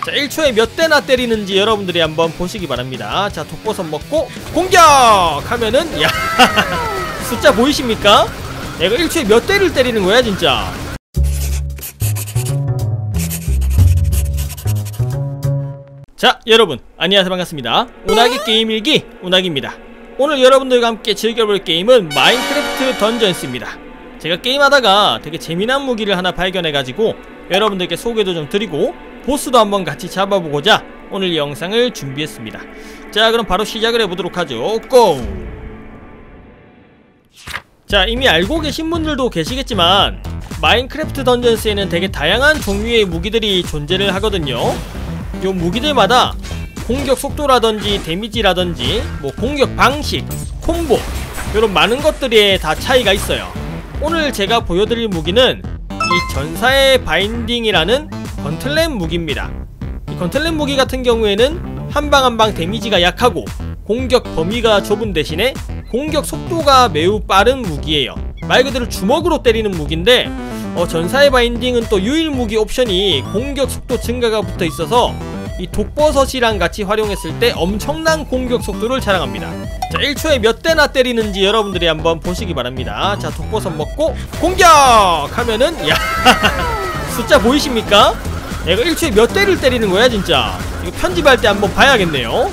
자, 1초에 몇 대나 때리는지 여러분들이 한번 보시기 바랍니다. 자, 독버섯 먹고 공격! 하면은 야 숫자 보이십니까? 내가 1초에 몇 대를 때리는 거야 진짜. 자, 여러분 안녕하세요. 반갑습니다. 운하기 게임 일기 운하기입니다. 오늘 여러분들과 함께 즐겨볼 게임은 마인크래프트 던전스입니다. 제가 게임하다가 되게 재미난 무기를 하나 발견해가지고 여러분들께 소개도 좀 드리고 보스도 한번 같이 잡아보고자 오늘 이 영상을 준비했습니다. 자, 그럼 바로 시작을 해보도록 하죠. 고! 자, 이미 알고 계신 분들도 계시겠지만 마인크래프트 던전스에는 되게 다양한 종류의 무기들이 존재를 하거든요. 요 무기들마다 공격 속도라든지 데미지라든지 뭐 공격 방식, 콤보 요런 많은 것들에 다 차이가 있어요. 오늘 제가 보여드릴 무기는 이 전사의 바인딩이라는 건틀렛 무기입니다. 이 건틀렛 무기 같은 경우에는 한방 한방 데미지가 약하고 공격 범위가 좁은 대신에 공격 속도가 매우 빠른 무기예요. 말 그대로 주먹으로 때리는 무기인데 전사의 바인딩은 또 유일 무기 옵션이 공격 속도 증가가 붙어 있어서 이 독버섯이랑 같이 활용했을 때 엄청난 공격 속도를 자랑합니다. 자, 1초에 몇 대나 때리는지 여러분들이 한번 보시기 바랍니다. 자, 독버섯 먹고 공격! 하면은 야 숫자 보이십니까? 내가 1초에 몇 대를 때리는 거야 진짜. 이거 편집할 때 한번 봐야겠네요.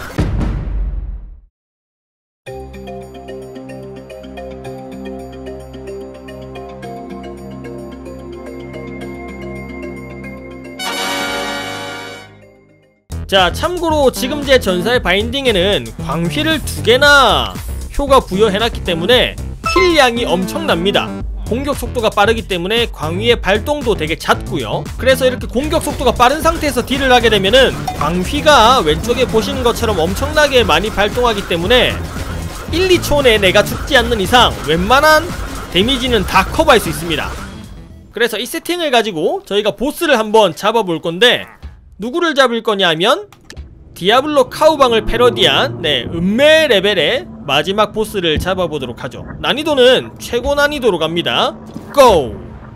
자, 참고로 지금 제 전사의 바인딩에는 광휘를 2개나 효과 부여해놨기 때문에 힐량이 엄청납니다. 공격 속도가 빠르기 때문에 광휘의 발동도 되게 잦고요. 그래서 이렇게 공격 속도가 빠른 상태에서 딜을 하게 되면은 광휘가 왼쪽에 보시는 것처럼 엄청나게 많이 발동하기 때문에 1, 2초 내에 내가 죽지 않는 이상 웬만한 데미지는 다 커버할 수 있습니다. 그래서 이 세팅을 가지고 저희가 보스를 한번 잡아볼 건데 누구를 잡을 거냐 하면 디아블로 카우방을 패러디한 은매 레벨의 마지막 보스를 잡아보도록 하죠. 난이도는 최고 난이도로 갑니다. 고!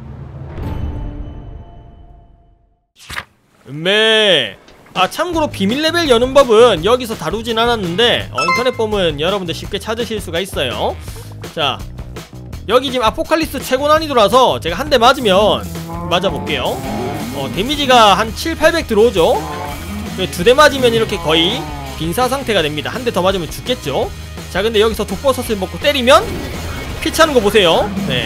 은매. 참고로 비밀 레벨 여는 법은 여기서 다루진 않았는데 인터넷 보면 여러분들 쉽게 찾으실 수가 있어요. 자, 여기 지금 아포칼립스 최고 난이도라서 제가 한 대 맞으면 맞아볼게요. 데미지가 한 7, 800 들어오죠. 2대 맞으면 이렇게 거의 빈사 상태가 됩니다. 한 대 더 맞으면 죽겠죠. 자, 근데 여기서 독버섯을 먹고 때리면 피 차는 거 보세요. 네,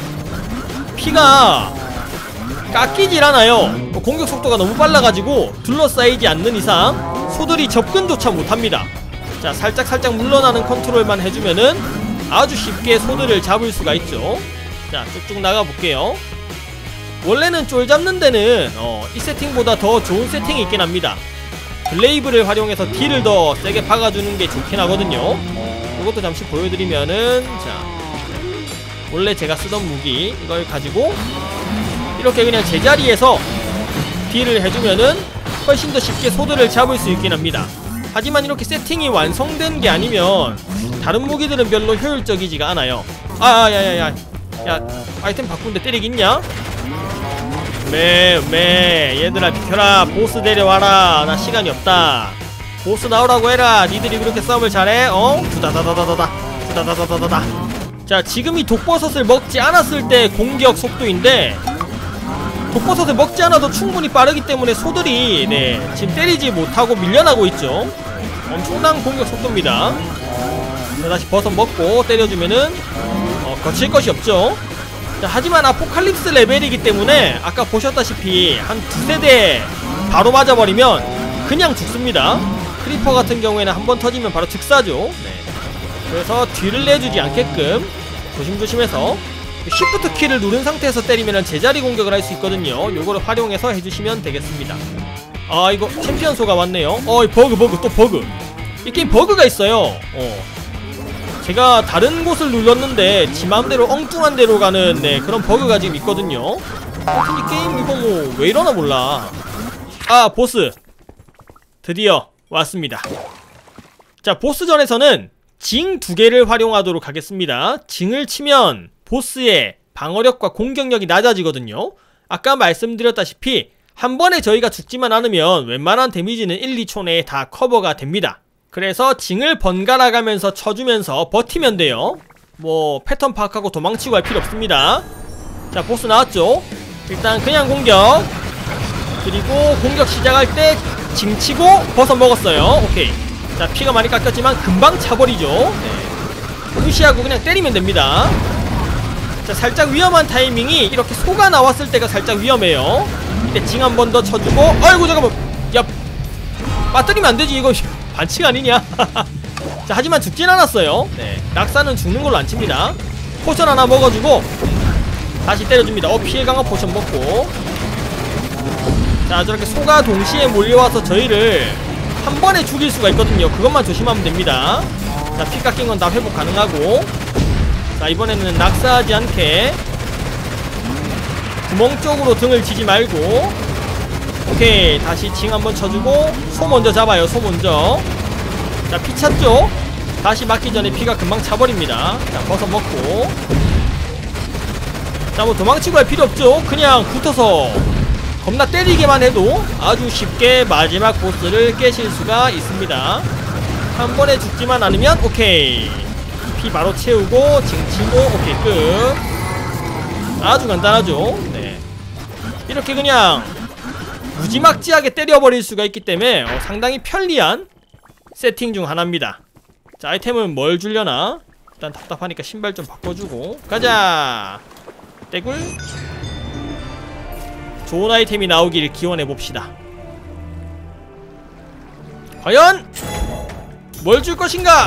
피가 깎이질 않아요. 공격 속도가 너무 빨라가지고 둘러싸이지 않는 이상 소들이 접근조차 못합니다. 자, 살짝 물러나는 컨트롤만 해주면은 아주 쉽게 소들을 잡을 수가 있죠. 자, 쭉쭉 나가볼게요. 원래는 쫄 잡는 데는 이 세팅보다 더 좋은 세팅이 있긴 합니다. 글레이브를 활용해서 딜을 더 세게 박아주는 게 좋긴 하거든요. 이것도 잠시 보여드리면은, 자, 원래 제가 쓰던 무기 이걸 가지고 이렇게 그냥 제자리에서 딜을 해주면은 훨씬 더 쉽게 소들을 잡을 수 있긴 합니다. 하지만 이렇게 세팅이 완성된 게 아니면 다른 무기들은 별로 효율적이지가 않아요. 야, 아이템 바꾼데 때리겠냐? 얘들아 비켜라. 보스 데려와라. 나 시간이 없다. 보스 나오라고 해라. 니들이 그렇게 싸움을 잘해? 두다다다다다. 자, 지금 이 독버섯을 먹지 않았을 때 공격 속도인데 독버섯을 먹지 않아도 충분히 빠르기 때문에 소들이 지금 때리지 못하고 밀려나고 있죠. 엄청난 공격 속도입니다. 자, 다시 버섯 먹고 때려주면은 거칠 것이 없죠. 자, 하지만 아포칼립스 레벨이기 때문에 아까 보셨다시피 한 2세대 바로 맞아버리면 그냥 죽습니다. 크리퍼 같은 경우에는 한번 터지면 바로 즉사죠. 그래서 뒤를 내주지 않게끔 조심조심해서 쉬프트 키를 누른 상태에서 때리면 제자리 공격을 할 수 있거든요. 요거를 활용해서 해주시면 되겠습니다. 이거 챔피언소가 왔네요. 버그 또 버그. 이 게임 버그가 있어요. 제가 다른 곳을 눌렀는데 지 맘대로 엉뚱한 데로 가는 그런 버그가 지금 있거든요. 하여튼 이 게임 이거 뭐 왜 이러나 몰라. 보스 드디어 왔습니다. 자, 보스전에서는 징 2개를 활용하도록 하겠습니다. 징을 치면 보스의 방어력과 공격력이 낮아지거든요. 아까 말씀드렸다시피 한 번에 저희가 죽지만 않으면 웬만한 데미지는 1, 2초 내에 다 커버가 됩니다. 그래서 징을 번갈아 가면서 쳐주면서 버티면 돼요. 뭐 패턴 파악하고 도망치고 할 필요 없습니다. 자, 보스 나왔죠? 일단 그냥 공격, 그리고 공격 시작할 때 징 치고 버섯 먹었어요. 오케이. 자, 피가 많이 깎였지만 금방 차버리죠. 네. 무시하고 그냥 때리면 됩니다. 자, 살짝 위험한 타이밍이 이렇게 소가 나왔을 때가 살짝 위험해요. 이때 징 한 번 더 쳐주고, 아이고 잠깐만, 야, 빠뜨리면 안 되지. 이거 반칙 아니냐? 자, 하지만 죽진 않았어요. 네, 낙사는 죽는 걸로 안 칩니다. 포션 하나 먹어주고 다시 때려줍니다. 피해 강화 포션 먹고. 자, 저렇게 소가 동시에 몰려와서 저희를 한 번에 죽일 수가 있거든요. 그것만 조심하면 됩니다. 자, 피 깎인 건 다 회복 가능하고. 자, 이번에는 낙사하지 않게 구멍 쪽으로 등을 치지 말고. 오케이, 다시 징 한번 쳐주고 소 먼저 잡아요. 소 먼저. 자, 피 찼죠? 다시 맞기 전에 피가 금방 차버립니다. 자, 버섯 먹고. 자, 뭐 도망치고 할 필요 없죠. 그냥 붙어서 겁나 때리기만 해도 아주 쉽게 마지막 보스를 깨실 수가 있습니다. 한 번에 죽지만 않으면 오케이. 피 바로 채우고 징 치고 오케이, 끝. 아주 간단하죠. 네, 이렇게 그냥 무지막지하게 때려버릴 수가 있기 때문에 상당히 편리한 세팅 중 하나입니다. 자, 아이템은 뭘 주려나? 일단 답답하니까 신발 좀 바꿔주고 가자. 떼굴. 좋은 아이템이 나오길 기원해봅시다. 과연 뭘 줄 것인가?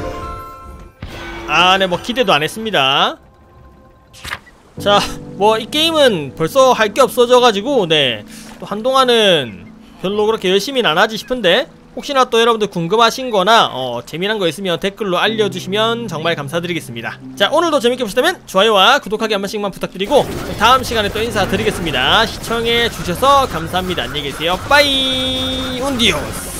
아, 네, 뭐 기대도 안 했습니다. 자, 뭐 이 게임은 벌써 할 게 없어져가지고 네, 또 한동안은 별로 그렇게 열심히는 안 하지 싶은데, 혹시나 또 여러분들 궁금하신 거나 재미난 거 있으면 댓글로 알려주시면 정말 감사드리겠습니다. 자, 오늘도 재밌게 보셨다면 좋아요와 구독하기 한 번씩만 부탁드리고 다음 시간에 또 인사드리겠습니다. 시청해주셔서 감사합니다. 안녕히 계세요. 빠이. 운디오스.